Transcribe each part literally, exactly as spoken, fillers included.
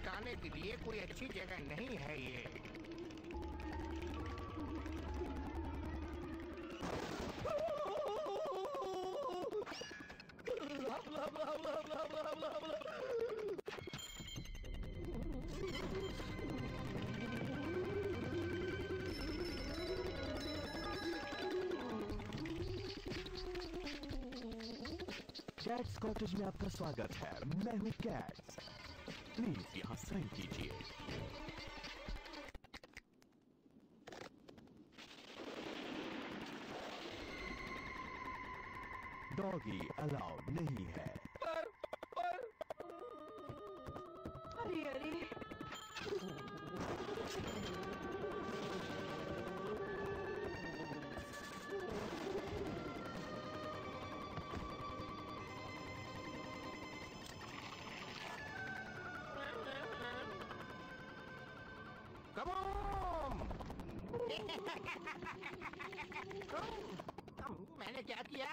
बिताने के लिए कोई अच्छी जगह नहीं है ये। कैट्स कॉटेज में आपका स्वागत है। मैं हूँ कैट्स, प्लीज यहाँ साइन कीजिए। डॉगी अलाउड नहीं है। पर, पर... अरे अरे Come on! मैंने क्या किया?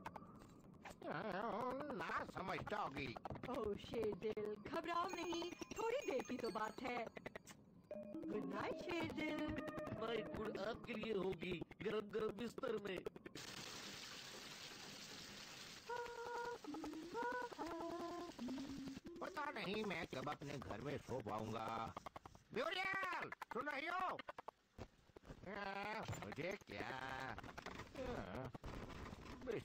ना समझ डॉगी। ओह शेर दिल, घबराओ नहीं, थोड़ी देर की तो बात है। गुड नाइट शेर दिल। नाइट फूड आपके लिए होगी, गरम गरम बिस्तर में। पता नहीं मैं कब अपने घर में सो पाऊंगा। ब्यूरियल, सुन रही हो? आ, मुझे क्या आ, बिस-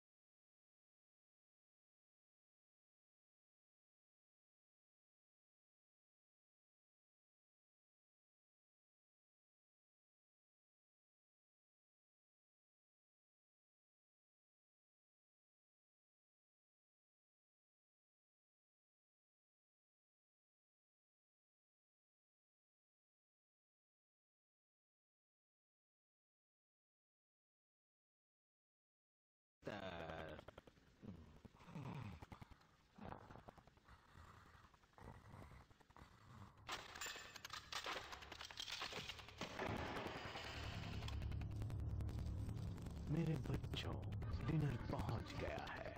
तर- मेरे बच्चों, डिनर पहुंच गया है।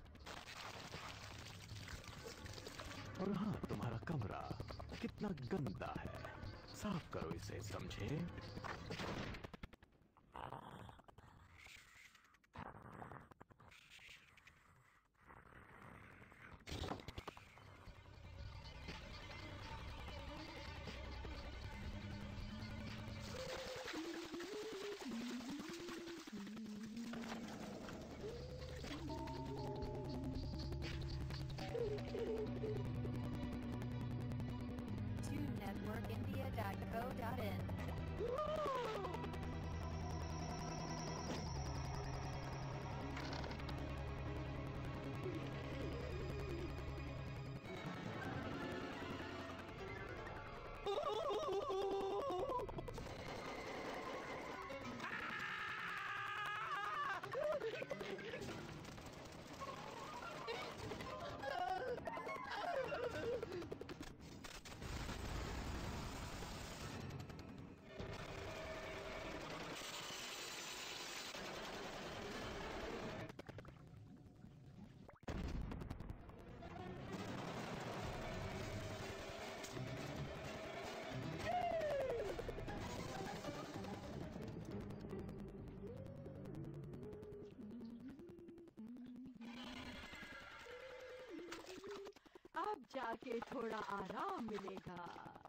और हाँ, तुम्हारा कमरा कितना गंदा है, साफ करो इसे, समझे? tune network india dot co dot in अब जाके थोड़ा आराम मिलेगा।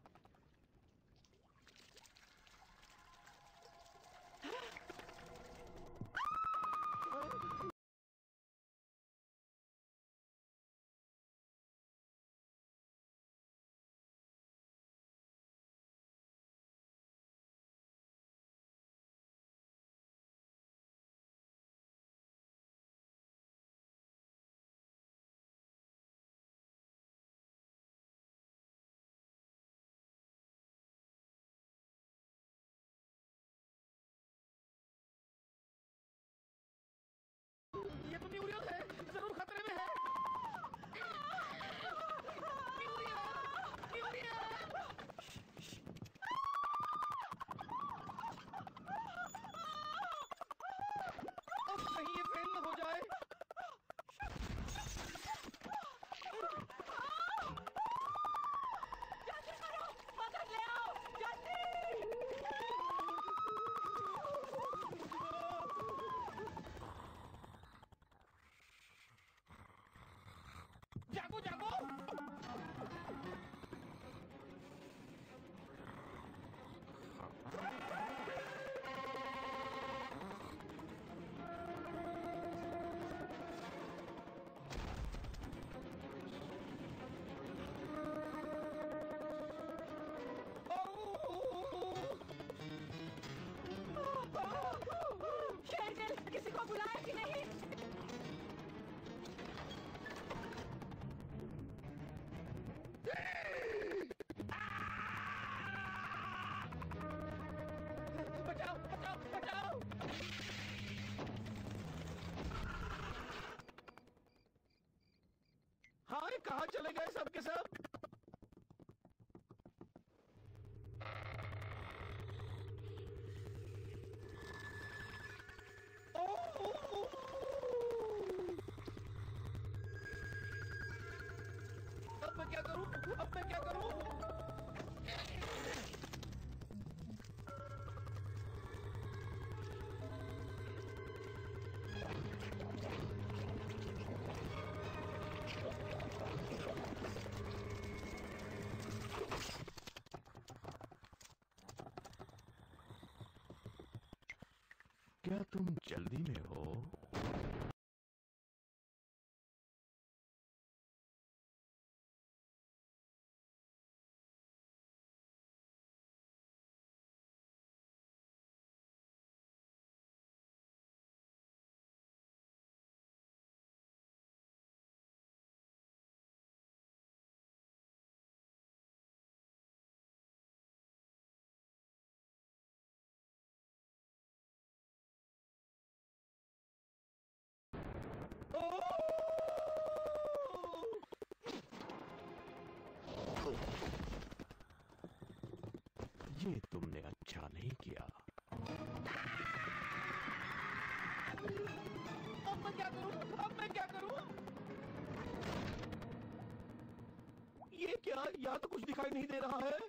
कहाँ चले गए सब के सब? अब मैं क्या करूं? अब मैं क्या करूं? क्या तुम जल्दी में हो? ये तुमने अच्छा नहीं किया। अब मैं क्या करूं? अब मैं क्या करूं? ये क्या? यहाँ तो कुछ दिखाई नहीं दे रहा है।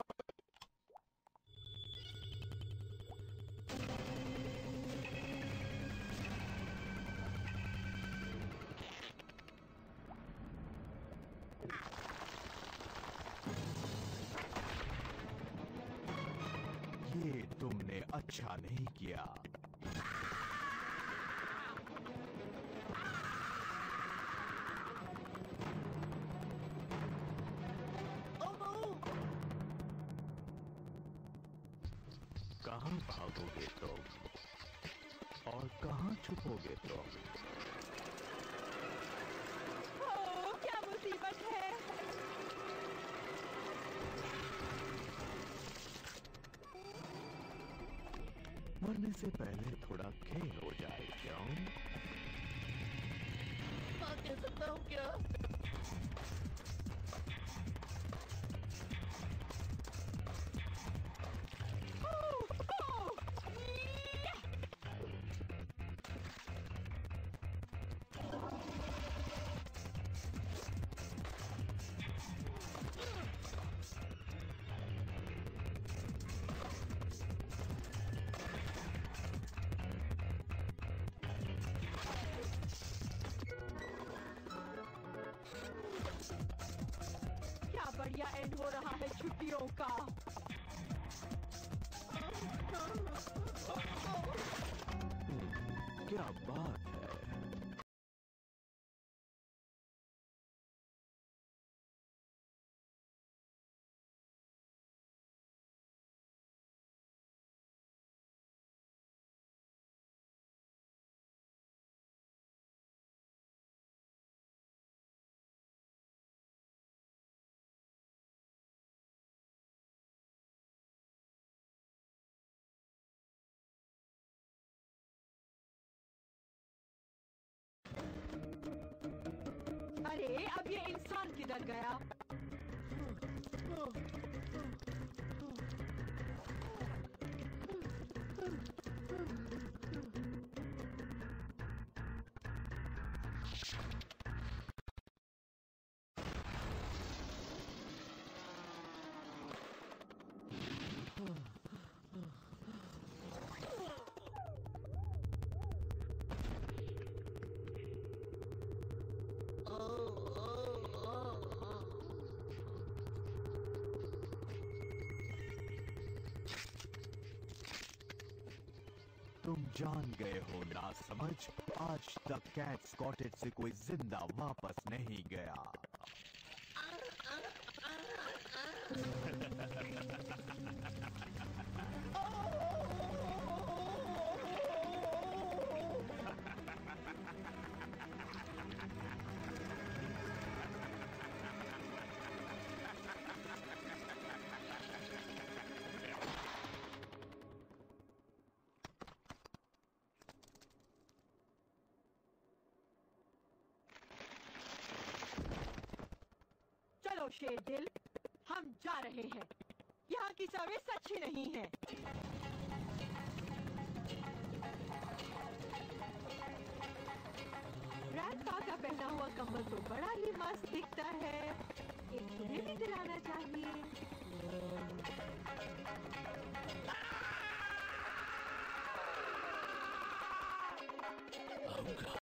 ये तुमने अच्छा नहीं किया। कहां भागोगे तुम और कहां छुपोगे तुम? ओह, क्या मुसीबत है। मरने से पहले थोड़ा खेल हो जाए क्यों? मैं कह सकता हूँ क्या? क्या बढ़िया एंड हो रहा है छुट्टियों का। क्या बात है। अरे अब ये इंसान किधर गया। तुम जान गए हो ना समझ। आज तक कैट्स कॉटेज से कोई जिंदा वापस नहीं गया। चलो शेर दिल, हम जा रहे हैं। यहाँ की सवें सच्ची नहीं है। ग्रैंडपा का पहना हुआ कम्बल तो बड़ा ही मस्त दिखता है, एक तुम्हें भी दिलाना चाहिए।